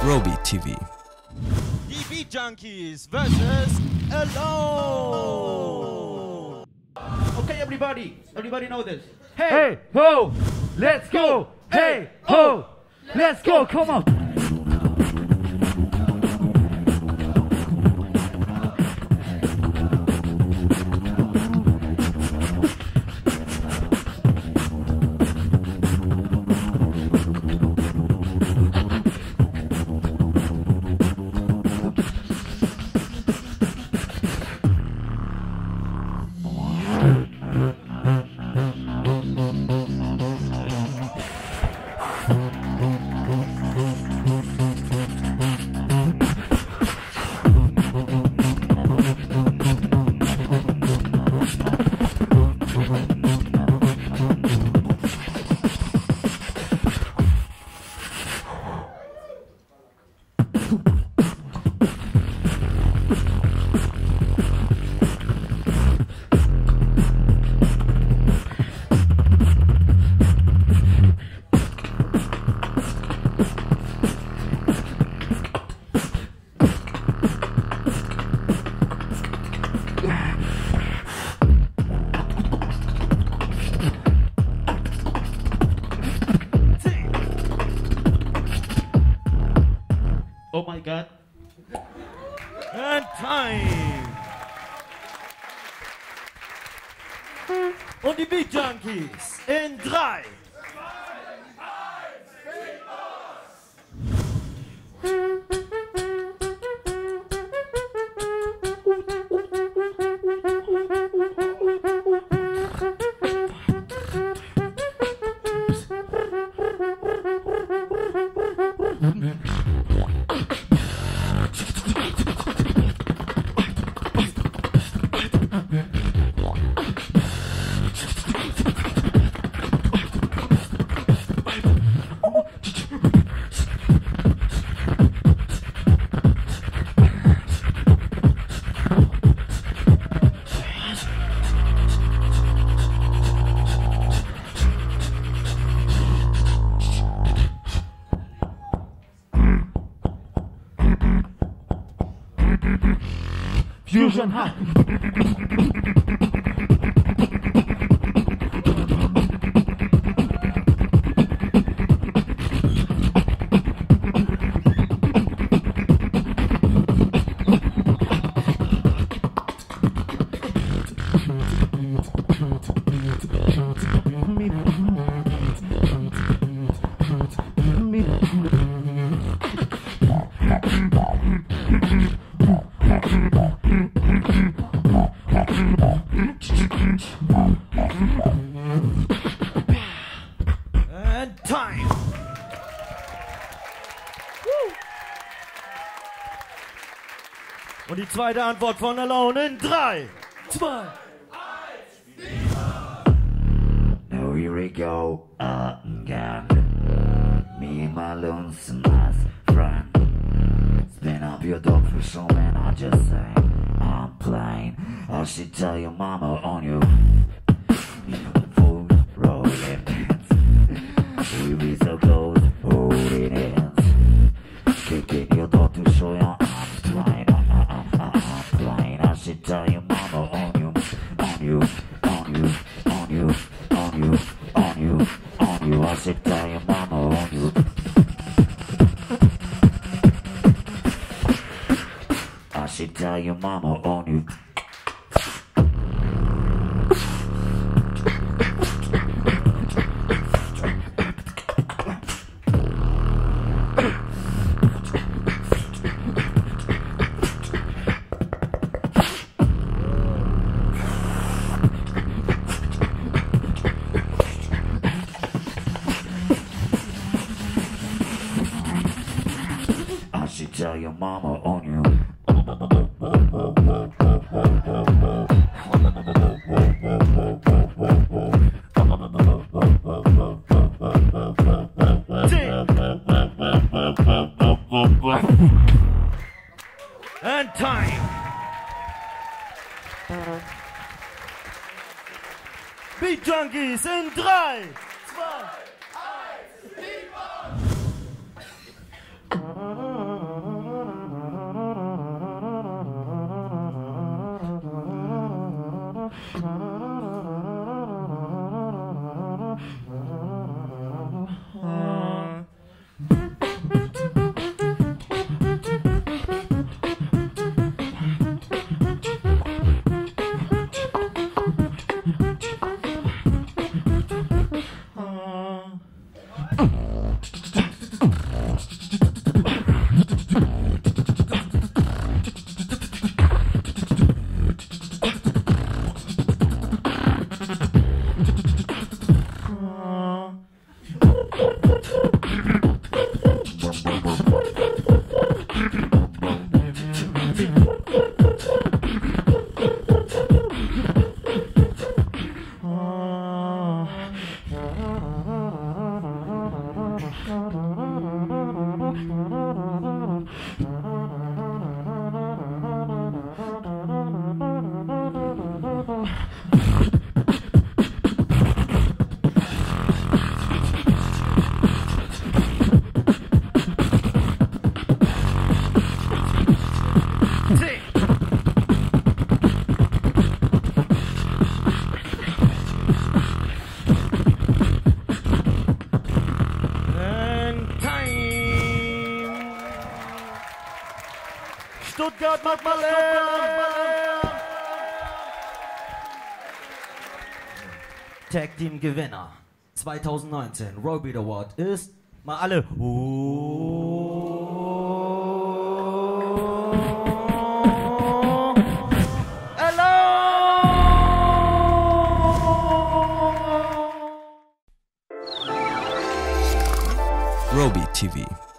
ROBEAT TV. Die Beatjunkies versus Elone. Okay, everybody know this. Hey, ho, let's go. Hey, ho, let's go. Come on. Oh my God. And time. Und die Beatjunkies in 3. Fusion high. And time. Und die zweite Antwort von Elone in 3, 2, 1. Now here we go again. Me and my lonesome ass friend. Spin up your dog for so man, I just say I'm playing. I should tell your mama on you. Full rolling hands. We be so close, holding hands. Kicking your dog to show you I'm playing. I'm playing. I should tell your mama on you. On you, on you, on you, on you, on you, on you. I should tell your mama on you. I should tell your mama on you. I should tell your mama on you. And time. Beatjunkies in 3, 2, 1, Beatbox! Stuttgart, macht mal Lärm! Tag Team Gewinner 2019 ROBEAT Award ist mal alle. Elone! ROBEAT TV.